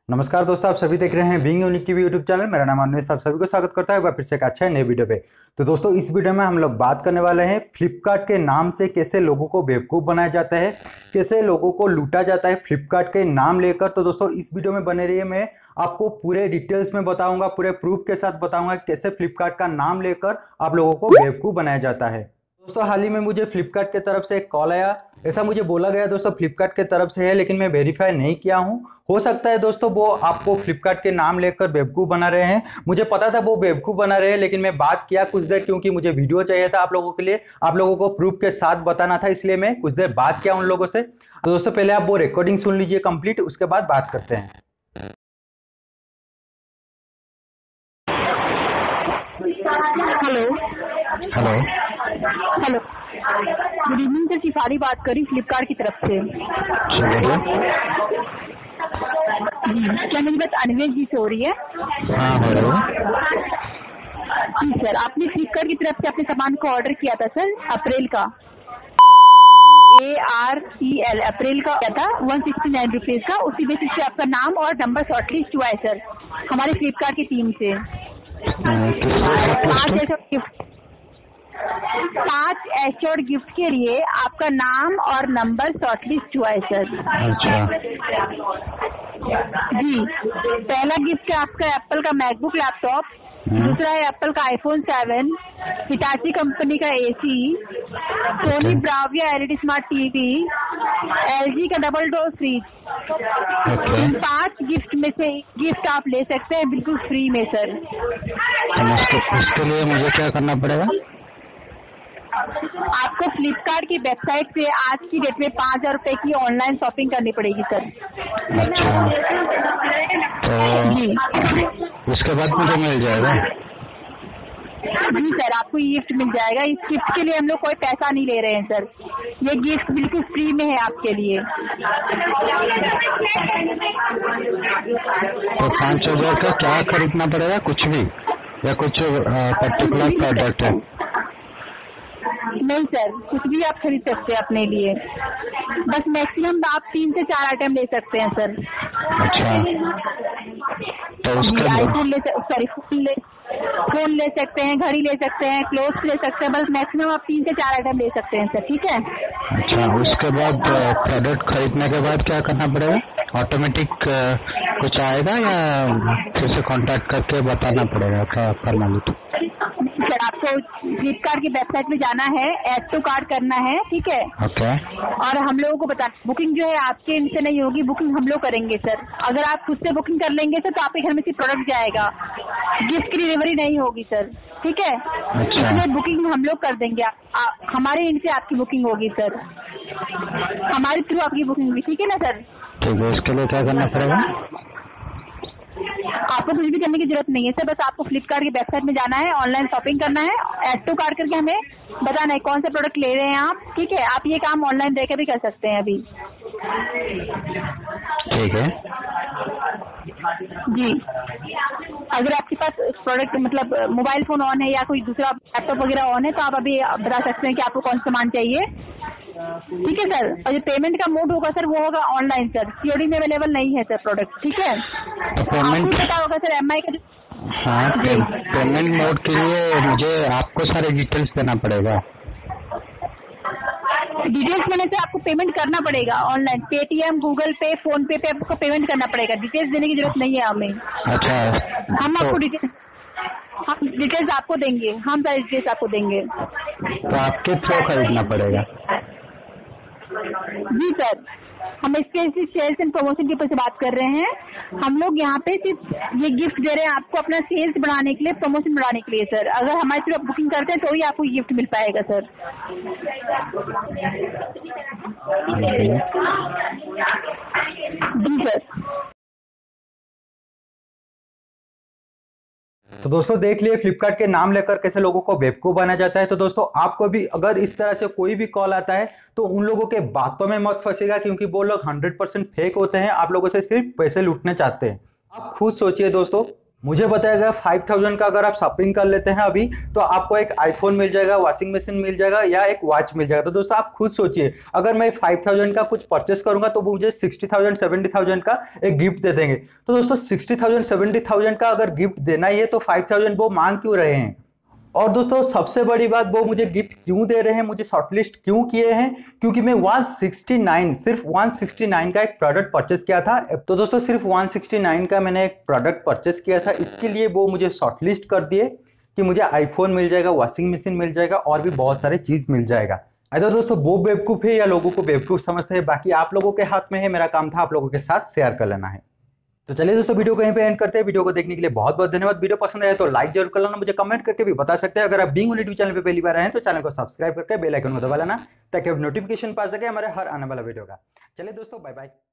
नमस्कार दोस्तों, आप सभी देख रहे हैं being unique TV YouTube channel. मेरा नाम अन्वेष, आप सभी को स्वागत करता है फिर से एक अच्छा नए वीडियो पे। तो दोस्तों, इस वीडियो में हम लोग बात करने वाले हैं फ्लिपकार्ट के नाम से कैसे लोगों को बेवकूफ़ बनाया जाता है, कैसे लोगों को लूटा जाता है फ्लिपकार्ट के नाम लेकर। तो दोस्तों, इस वीडियो में बने रहिए, मैं आपको पूरे डिटेल्स में बताऊंगा, पूरे प्रूफ के साथ बताऊंगा कैसे फ्लिपकार्ट का नाम लेकर आप लोगों को बेवकूफ़ बनाया जाता है। दोस्तों, हाल ही में मुझे फ्लिपकार्ट की तरफ से एक कॉल आया। ऐसा मुझे बोला गया दोस्तों फ्लिपकार्ट की तरफ से है, लेकिन मैं वेरीफाई नहीं किया हूं। हो सकता है दोस्तों वो आपको फ्लिपकार्ट के नाम लेकर बेवकूफ़ बना रहे हैं। मुझे पता था वो बेवकूफ़ बना रहे हैं, लेकिन मैं बात किया कुछ देर, क्योंकि मुझे वीडियो चाहिए था आप लोगों के लिए, आप लोगों को प्रूफ के साथ बताना था, इसलिए मैं कुछ देर बात किया उन लोगों से। तो दोस्तों, पहले आप वो रिकॉर्डिंग सुन लीजिए कंप्लीट, उसके बाद बात करते हैं। Hello hello. Hello, good evening sir. Shifali बात करी फ्लिपकार्ट की तरफ से। क्या मेरी बात अन्वेष जी से हो रही है? हाँ, हेलो। जी सर, आपने फ्लिपकार्ट की तरफ से अपने सामान को ऑर्डर किया था सर, अप्रैल का। AREL अप्रैल का किया था 169 रुपीज का। उसी बेसिस पे आपका नाम और नंबर शॉर्टलिस्ट हुआ है सर हमारे फ्लिपकार्ट की टीम से। 5 एश्योर्ड गिफ्ट के लिए आपका नाम और नंबर शॉर्टलिस्ट हुआ है सर। अच्छा जी, पहला गिफ्ट है आपका एप्पल का मैकबुक लैपटॉप, दूसरा है एप्पल का iPhone 7, हिटाची कंपनी का AC, Sony Bravia LED smart TV, LG का डबल डोर फ्रिज। इन 5 गिफ्ट में से एक गिफ्ट आप ले सकते हैं बिल्कुल फ्री में सर। इसके लिए मुझे क्या करना पड़ेगा? आपको फ्लिपकार्ट की वेबसाइट से आज की डेट में 5,000 रुपए की ऑनलाइन शॉपिंग करनी पड़ेगी सर। अच्छा, तो जी, उसके बाद मुझे मिल जाएगा? जी सर, आपको ये गिफ्ट मिल जाएगा। इस गिफ्ट के लिए हम लोग कोई पैसा नहीं ले रहे हैं सर, ये गिफ्ट बिल्कुल फ्री में है आपके लिए। तो 5,000 का क्या खरीदना पड़ेगा? कुछ भी या कुछ पर्टिकुलर प्रोडक्ट है? नहीं सर, कुछ भी आप खरीद सकते हैं अपने लिए, बस मैक्सिमम आप 3 से 4 आइटम ले सकते हैं सर। अच्छा, तो उसके आईफोन फोन ले सकते हैं, घड़ी ले सकते हैं, क्लोथ्स ले सकते हैं, बस मैक्सिमम आप 3 से 4 आइटम ले सकते हैं सर, ठीक है? अच्छा, उसके बाद प्रोडक्ट खरीदने के बाद क्या करना पड़ेगा? ऑटोमेटिक कुछ आएगा या फिर से कांटेक्ट करके बताना पड़ेगा? क्या करना है? सर, आपको फ्लिपकार्ट की वेबसाइट में जाना है, ऐड टू कार्ट करना है, ठीक है? ओके। और हम लोगों को बता, बुकिंग जो है आपके इनसे नहीं होगी, बुकिंग हम लोग करेंगे सर। अगर आप खुद से बुकिंग कर लेंगे तो आपके घर में सिर्फ प्रोडक्ट जाएगा, गिफ्ट की डिलीवरी नहीं होगी सर, ठीक है? अच्छा, इसलिए बुकिंग हम लोग कर देंगे, हमारे इनसे आपकी बुकिंग होगी सर, हमारे थ्रू आपकी बुकिंग होगी, ठीक है ना सर? ठीक है। इसके लिए क्या करना पड़ेगा? आपको कुछ भी करने की जरूरत नहीं है सर, बस आपको फ्लिपकार्ट की वेबसाइट में जाना है, ऑनलाइन शॉपिंग करना है, ऐड टू कार्ट करके हमें बताना है कौन सा प्रोडक्ट ले रहे हैं आप, ठीक है? आप ये काम ऑनलाइन रहकर भी कर सकते हैं अभी। ठीक है जी, अगर आपके पास प्रोडक्ट मतलब मोबाइल फोन ऑन है या कोई दूसरा लैपटॉप वगैरह ऑन है तो आप अभी बता सकते हैं कि आपको कौन सा सामान चाहिए, ठीक है सर? और जो पेमेंट का मोड होगा सर वो होगा ऑनलाइन सर, COD में अवेलेबल नहीं है सर प्रोडक्ट, ठीक है? तो पेमेंट पता होगा सर MI का। हाँ, पेमेंट मोड के लिए मुझे आपको सारे डिटेल्स देना पड़ेगा। डिटेल्स मैंने से आपको पेमेंट करना पड़ेगा online, Paytm, Google Pay, PhonePe आपको पेमेंट करना पड़ेगा, डिटेल्स देने की जरूरत नहीं है हमें। अच्छा, हम तो आपको डिटेल्स आपको देंगे, हम सारी डिटेल्स आपको देंगे। आपके थ्रू खरीदना पड़ेगा? जी सर, हम इसके सेल्स एंड प्रमोशन के ऊपर से बात कर रहे हैं। हम लोग यहाँ पे सिर्फ ये गिफ्ट दे रहे हैं आपको अपना सेल्स बढ़ाने के लिए, प्रमोशन बढ़ाने के लिए सर। अगर हमारे थ्रू आप बुकिंग करते हैं तो ही आपको गिफ्ट मिल पाएगा सर। जी सर। तो दोस्तों, देख लिए फ्लिपकार्ट के नाम लेकर कैसे लोगों को बेवकूफ़ बनाया जाता है। तो दोस्तों, आपको भी अगर इस तरह से कोई भी कॉल आता है तो उन लोगों के बातों में मत फंसेगा, क्योंकि वो लोग 100% फेक होते हैं, आप लोगों से सिर्फ पैसे लूटने चाहते हैं। आप खुद सोचिए दोस्तों, मुझे बताया गया 5000 का अगर आप शॉपिंग कर लेते हैं अभी तो आपको एक आईफोन मिल जाएगा, वॉशिंग मशीन मिल जाएगा या एक वॉच मिल जाएगा। तो दोस्तों आप खुद सोचिए, अगर मैं 5000 का कुछ परचेस करूंगा तो वो मुझे 60,000 70,000 का एक गिफ्ट दे देंगे। तो दोस्तों 60,000 70,000 का अगर गिफ्ट देना ही है तो 5000 वो मांग क्यों रहे हैं? और दोस्तों सबसे बड़ी बात, वो मुझे गिफ्ट क्यों दे रहे हैं, मुझे शॉर्टलिस्ट क्यों किए हैं? क्योंकि मैं 169 सिर्फ 169 का एक प्रोडक्ट परचेस किया था। तो दोस्तों सिर्फ 169 का मैंने एक प्रोडक्ट परचेस किया था, इसके लिए वो मुझे शॉर्टलिस्ट कर दिए कि मुझे आईफोन मिल जाएगा, वॉशिंग मशीन मिल जाएगा और भी बहुत सारे चीज मिल जाएगा। तो दोस्तों वो बेवकूफ है या लोगों को बेवकूफ समझते हैं, बाकी आप लोगों के हाथ में है। मेरा काम था आप लोगों के साथ शेयर कर लेना है। तो चलिए दोस्तों वीडियो को यहीं पे एंड करते हैं। वीडियो को देखने के लिए बहुत बहुत धन्यवाद। वीडियो पसंद आया तो लाइक जरूर कर लेना, मुझे कमेंट करके भी बता सकते हैं। अगर आप बीइंग यूनिटी चैनल पे पहली बार आए हैं तो चैनल को सब्सक्राइब करके बेल आइकन को दबा लेना ताकि आप नोटिफिकेशन पा सके हमारे हर आने वाला वीडियो का। चलिए दोस्तों बाय बाय।